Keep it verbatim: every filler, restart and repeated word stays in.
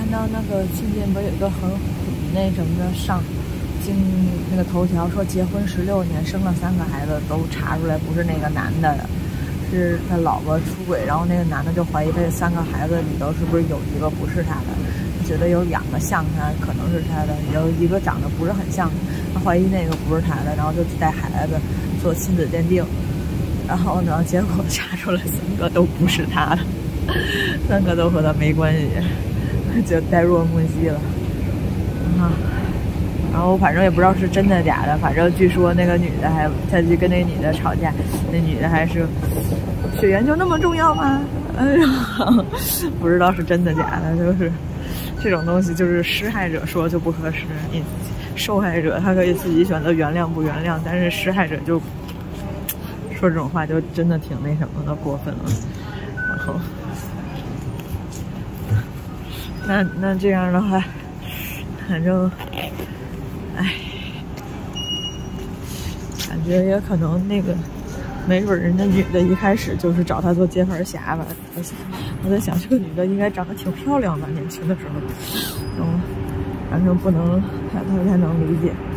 看到那个最近不有一个很火那什么的上经那个头条说结婚十六年生了三个孩子都查出来不是那个男的，是他老婆出轨，然后那个男的就怀疑这三个孩子里头是不是有一个不是他的，觉得有两个像他可能是他的，有一个长得不是很像，他怀疑那个不是他的，然后就带孩子做亲子鉴定，然后呢结果查出来三个都不是他的，三个都和他没关系，就呆若木鸡了啊。然后反正也不知道是真的假的，反正据说那个女的还，他就跟那女的吵架，那女的还是血缘就那么重要吗？哎呀，不知道是真的假的，就是这种东西就是施害者说就不合适，你受害者他可以自己选择原谅不原谅，但是施害者就说这种话就真的挺那什么的，过分了。然后，那那这样的话，反正。哎，感觉也可能那个，没准人家女的一开始就是找他做接盘侠吧。我想，我在想，这个女的应该长得挺漂亮吧，年轻的时候。嗯，反正不能，他他不太能理解。